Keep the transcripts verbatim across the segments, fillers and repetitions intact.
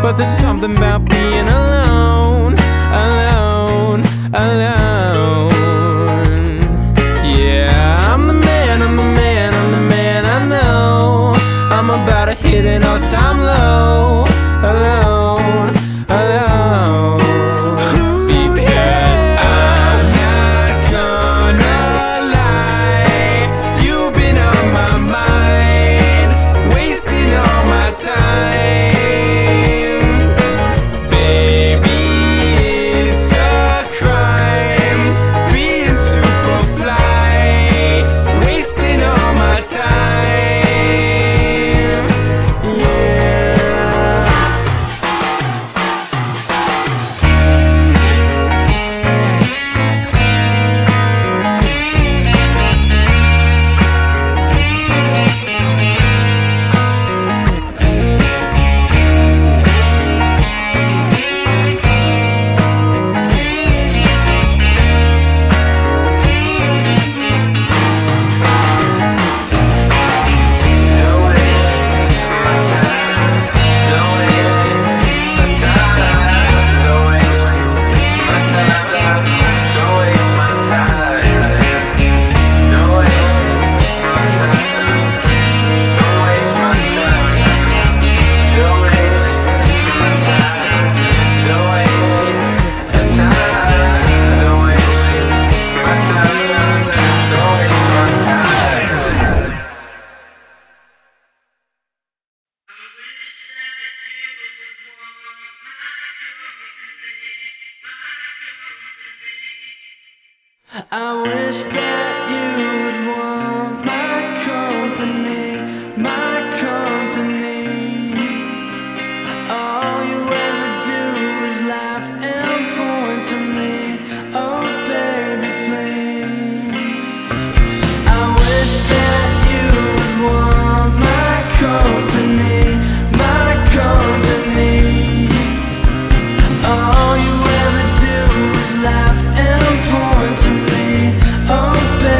but there's something about being alone, alone, alone. Yeah, I'm the man, I'm the man, I'm the man, I know. I'm about to hit an all-time low, alone, alone. Because I'm not gonna lie, you've been on my mind, wasting all my time. Baby, it's a crime, being super fly, wasting all my time. I wish that you would want my company, my company. All you ever do is laugh and point to me. Oh baby, please. I wish that you would want my company, my company. All you ever do is laugh and point to me. Oh baby.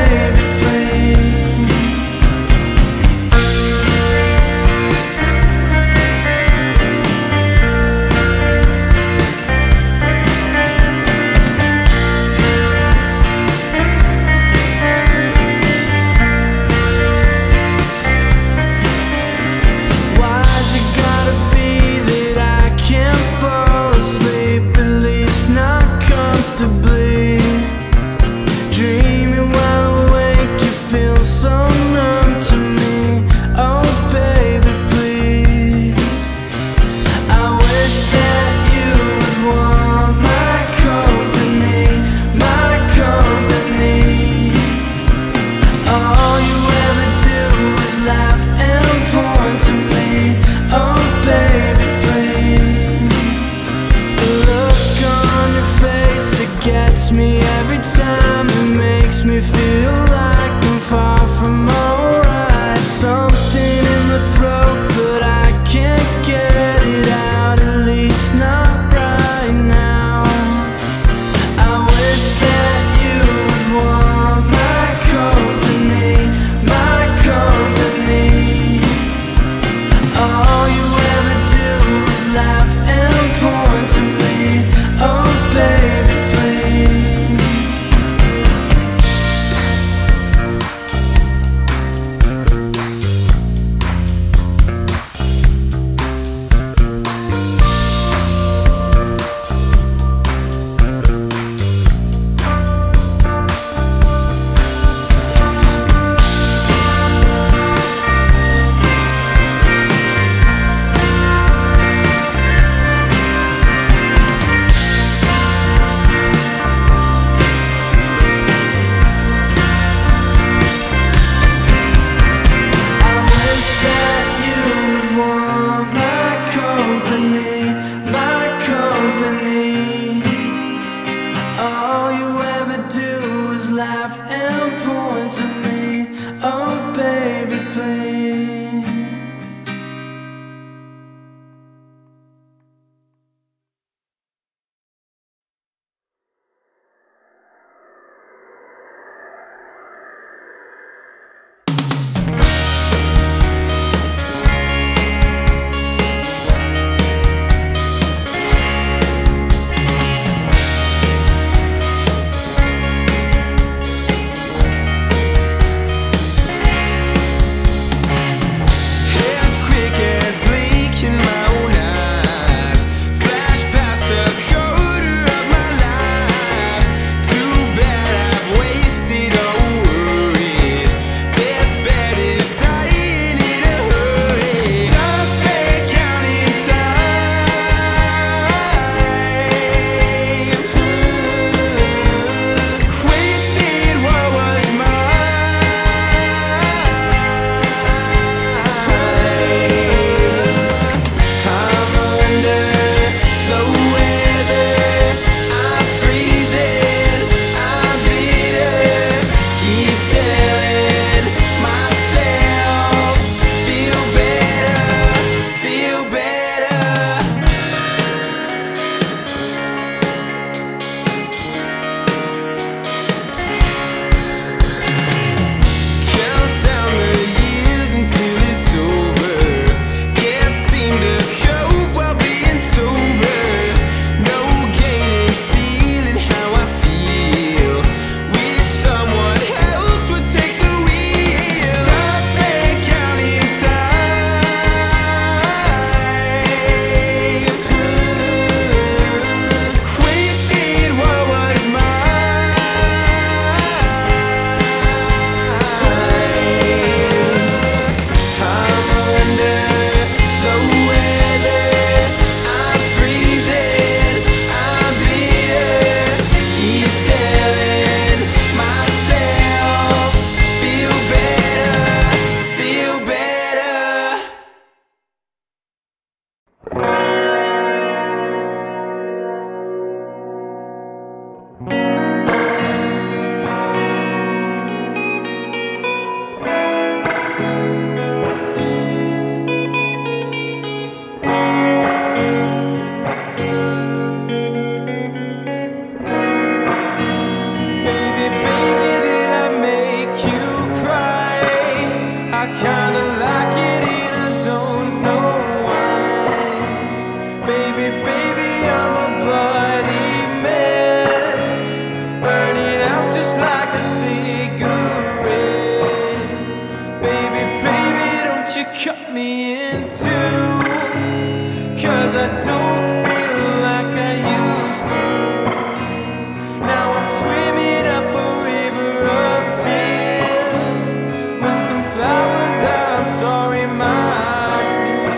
I don't feel like I used to. Now I'm swimming up a river of tears with some flowers, I'm sorry, my dear.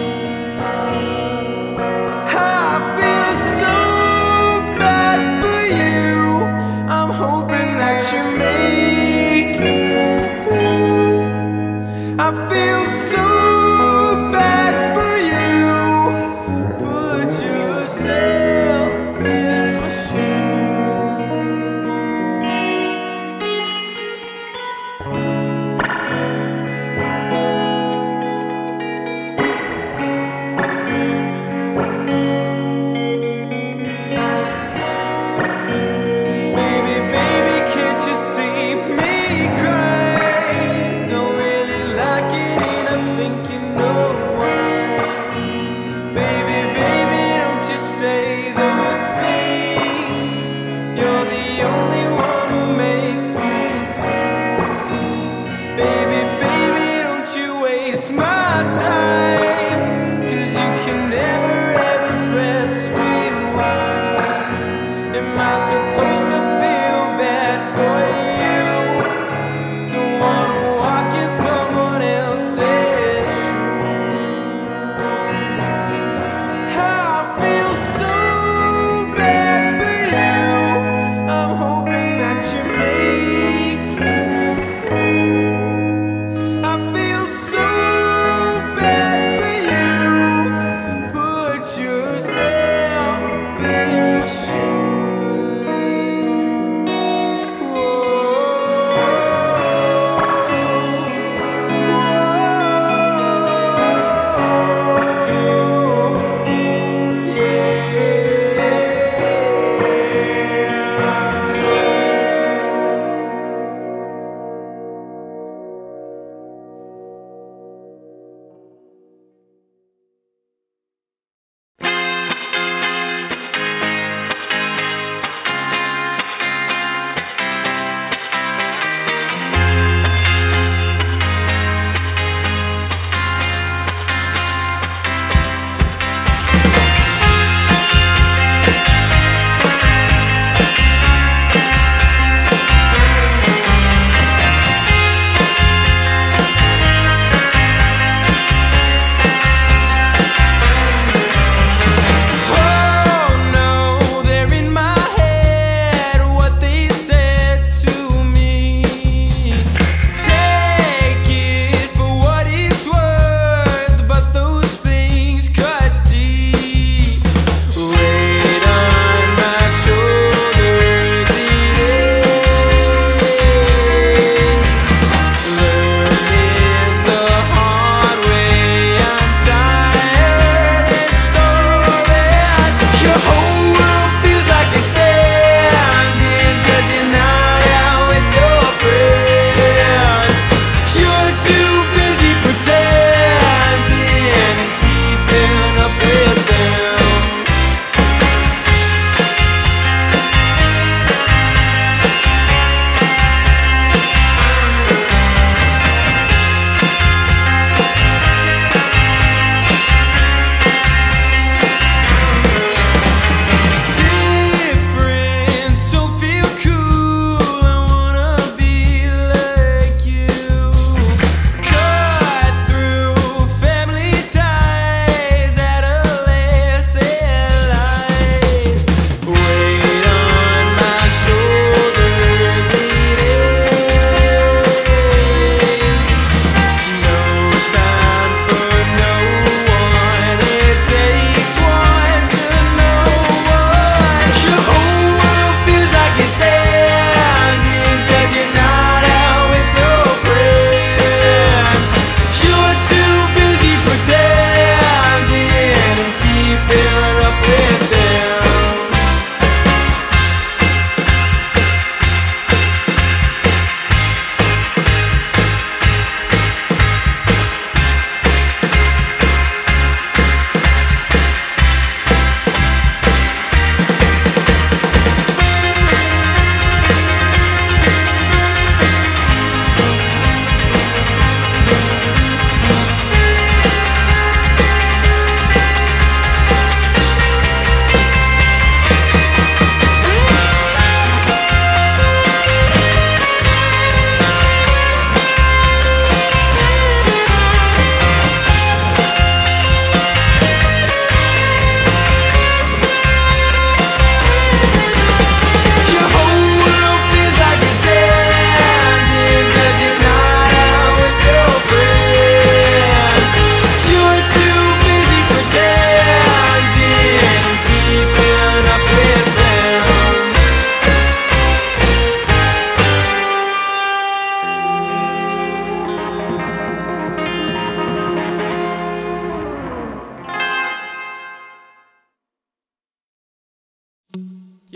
I feel so bad for you. I'm hoping that you make it through. I feel so bad for you, but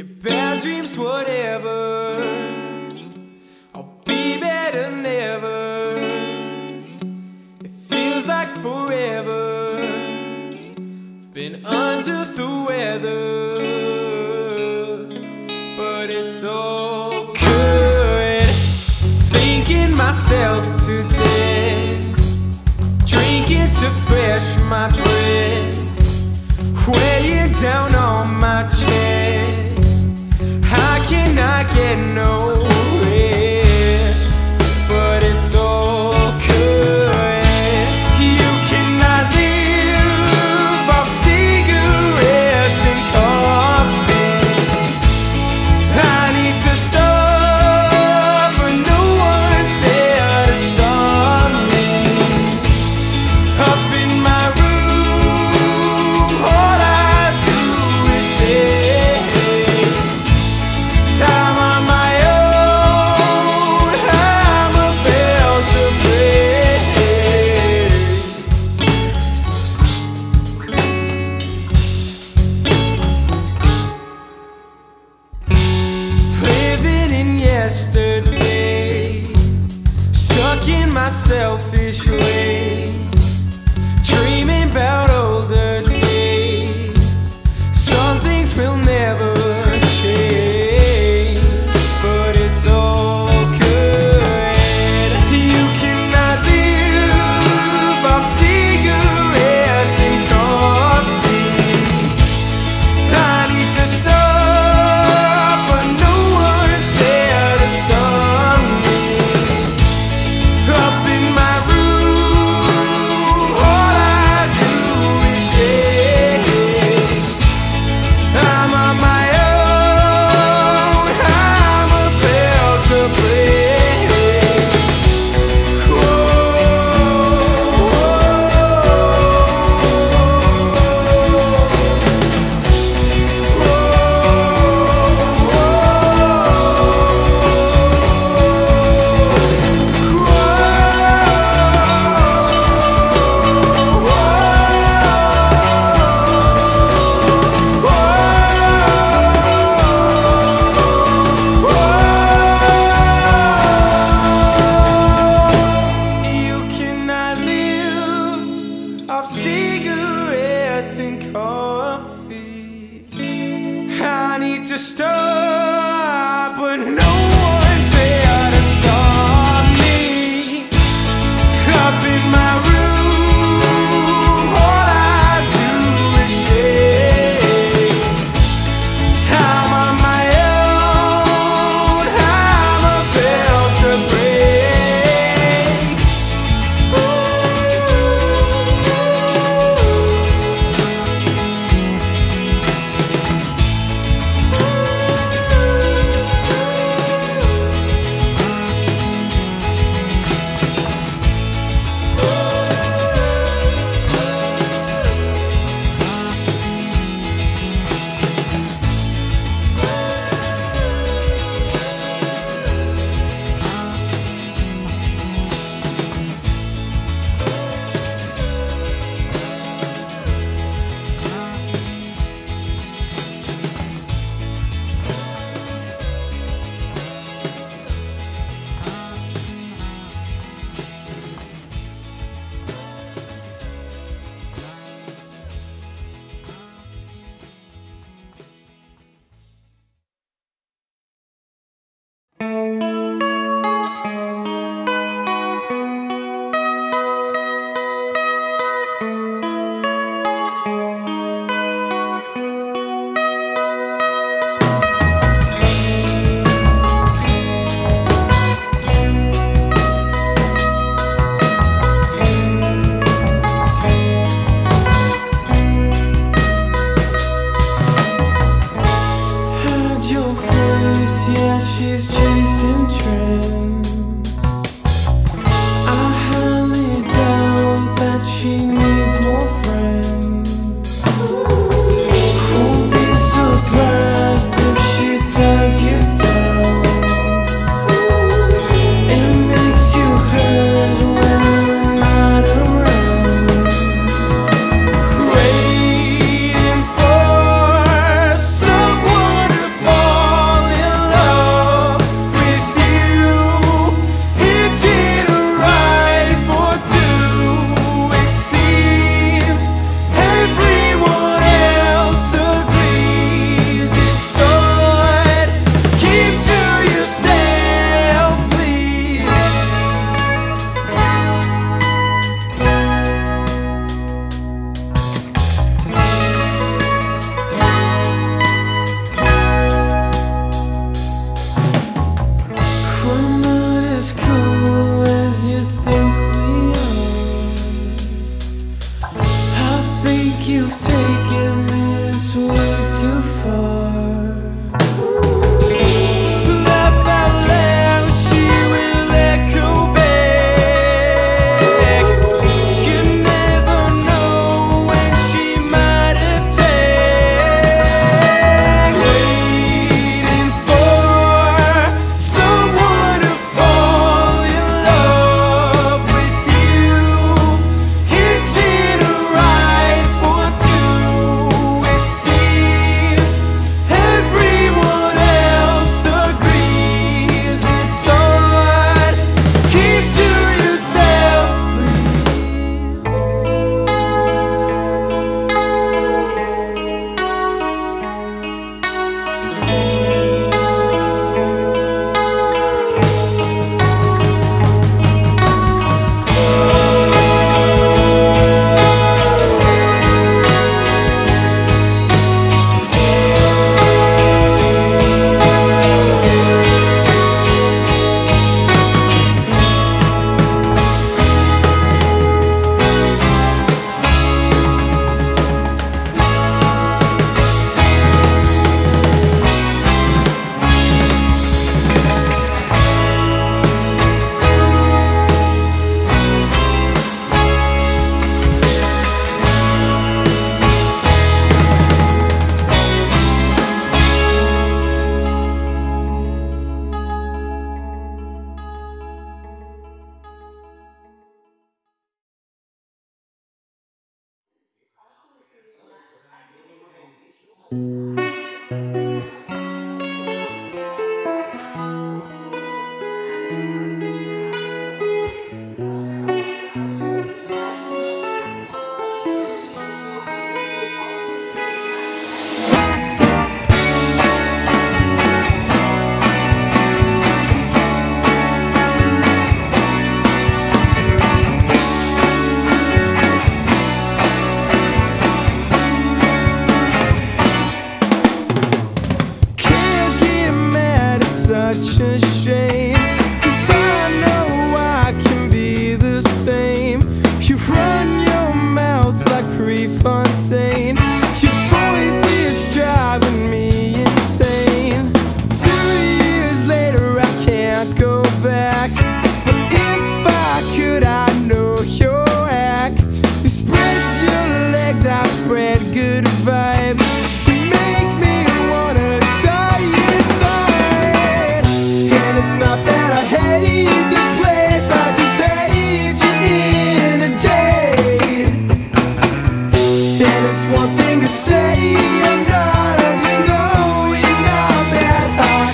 your bad dreams, whatever. I'll be better than ever. It feels like forever. I've been under the weather, but it's all good. Thinking myself to death, drinking to fresh my breath, weighing down on my chest. How can I get no rest? But it's all good. You cannot live off cigarettes and coffee. I need to stop, but no one's there to stop me. Up in my room, all I do is shake. I'm on my own, I'm about to break. Living in yesterday, stuck in my selfish ways, dreaming about older days. Some things will never change, but it's all good. You cannot live off cigarettes and coffee. I need to stop, but no one's there to stop me. Up in my room, all I do is shake. I'm on my own, I'm about to break. You cannot live off cigarettes and coffee. I need to stop, but no one's there to stop me. Up in my room, all I do is shake. I'm on my own, I'm about to break. Ooh. you've taken this way too far. Laugh out loud, she will echo back. You never know when she might attack. Waiting for someone to fall in love with you. Hitching a ride for two. It seems everyone else agrees it's hard. Keep to yourself, can't get mad, it's such a shame. 'Cause I know I can be the same. You run your mouth like Prefontaine. Your voice is driving me insane. Two years later I can't go back. But if I could, I know your act. You spread your legs, I spread good vibes. You make me wanna tie you tight. And it's not that I hate this place, I just hate you in a jade. And it's one thing to say I'm not, I just know you're not that hot.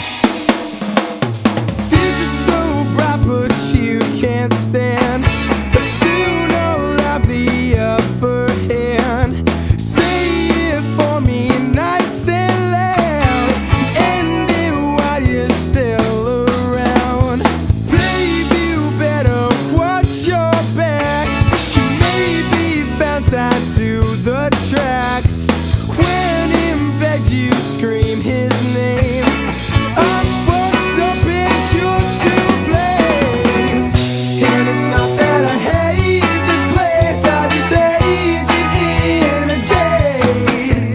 Future's so bright but you can't stand. But soon I'll have the upper hand. Say it for me nice and loud. End it while you're still around. Baby, you better watch your back. You may be found tied to the tracks. When in bed you scream his name. I'm fucked up and you're to blame. And it's not that I hate this place, I just hate you in a jade.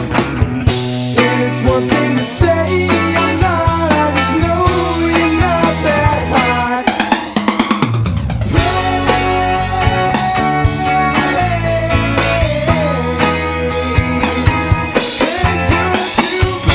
And it's one thing to say I'm not, I just know you're not that hot. And you're to blame.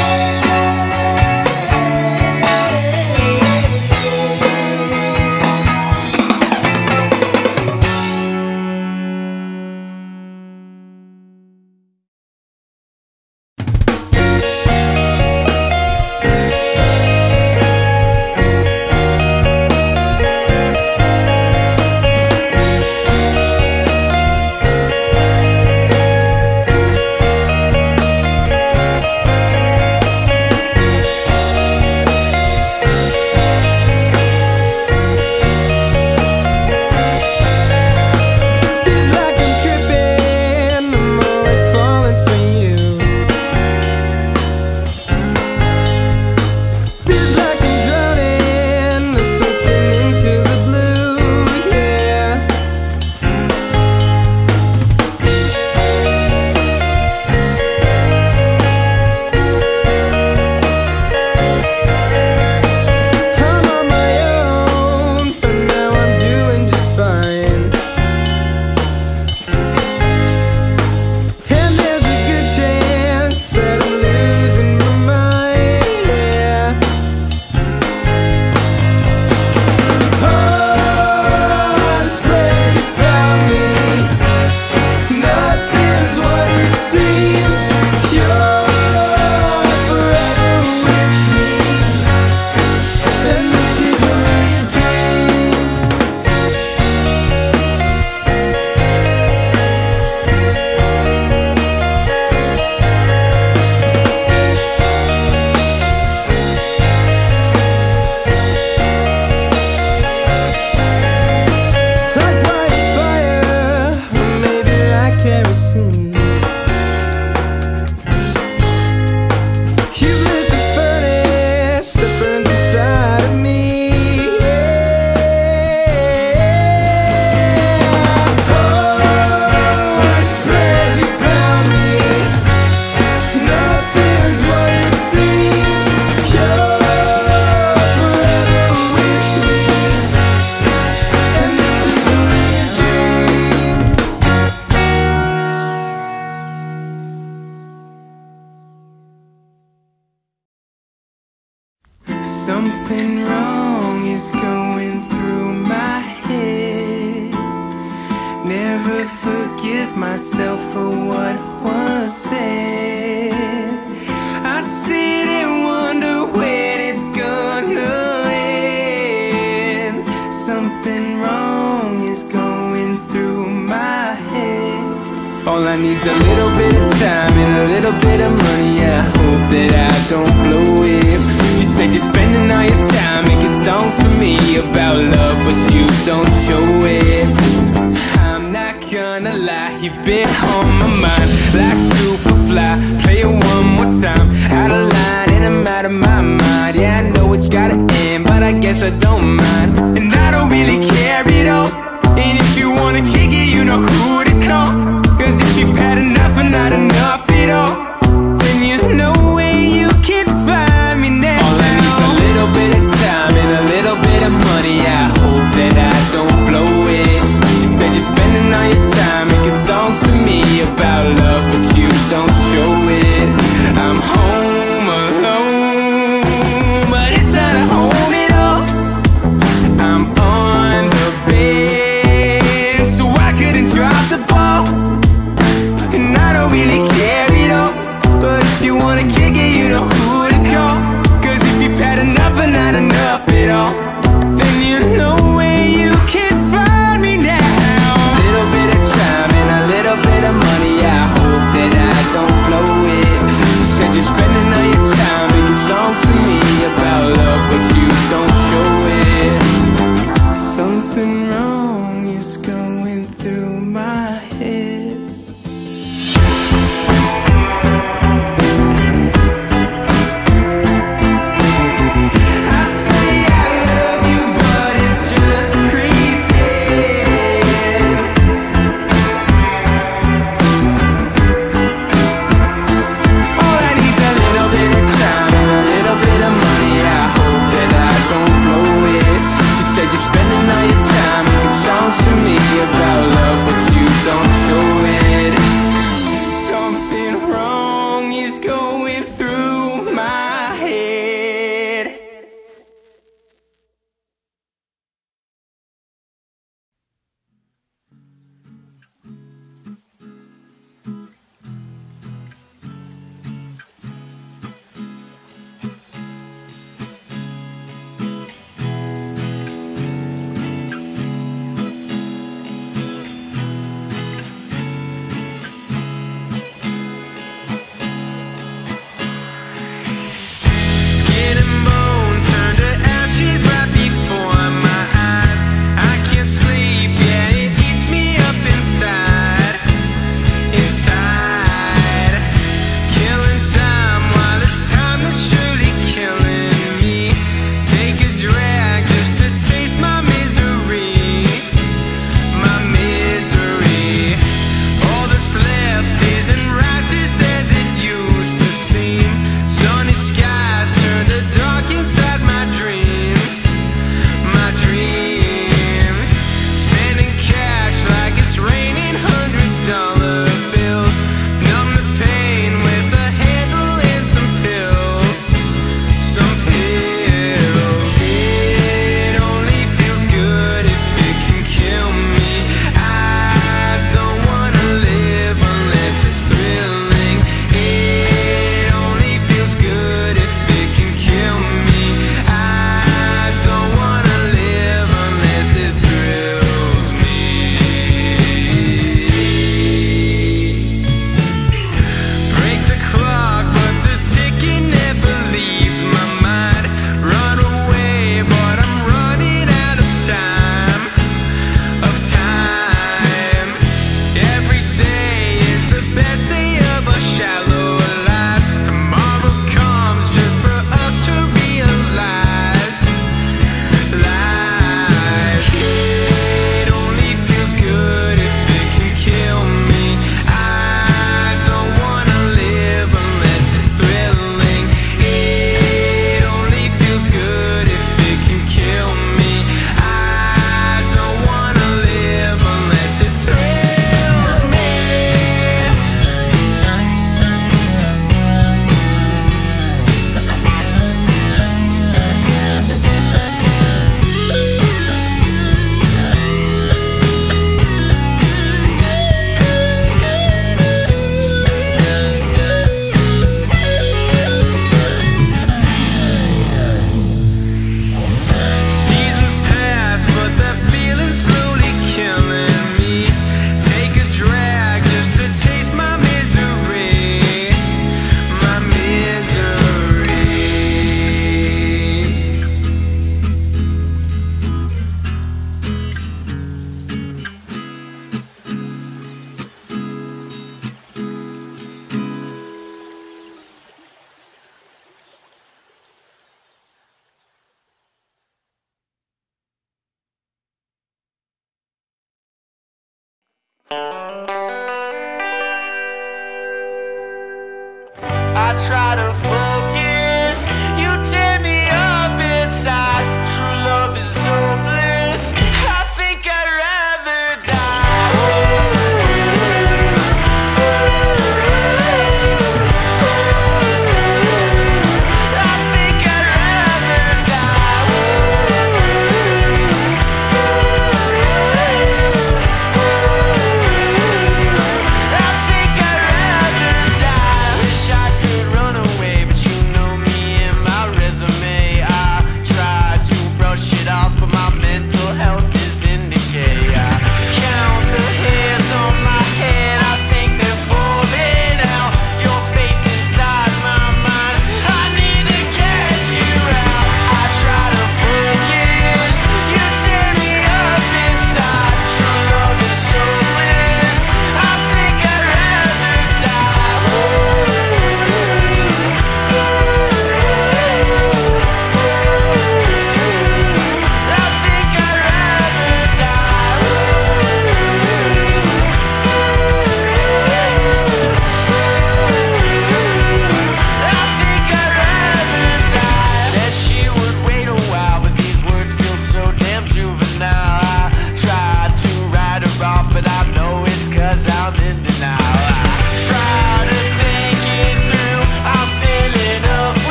Something wrong is going through my head. Never forgive myself for what was said. I sit and wonder when it's gonna end. Something wrong is going through my head. All I need's a little bit of time and a little bit of money. I hope that I don't blow it. She said you're spending all your time making songs for me about love, but you don't show it. I'm not gonna lie, you've been on my mind like Superfly. Play it one more time. Out of line and I'm out of my mind. Yeah, I know it's gotta end, but I guess I don't mind. And I don't really care at all. And if you wanna kick it, you know who to call. Cause if you've had enough or not enough at all, then you know where you can find me now. All I need's a little bit of time and a little bit of money. I hope that I don't blow it. She said you're spending all your time making songs to me about love, but you don't show it. I'm home alone, but it's not a home at all. I'm on the bed, so I couldn't drop the ball. And I don't really care at all, but if you wanna kick it, you know who to call. Cause if you've had enough or not enough at all, then you know where you can find me now. A little bit of time and a little bit of money. I hope that I don't I try to forget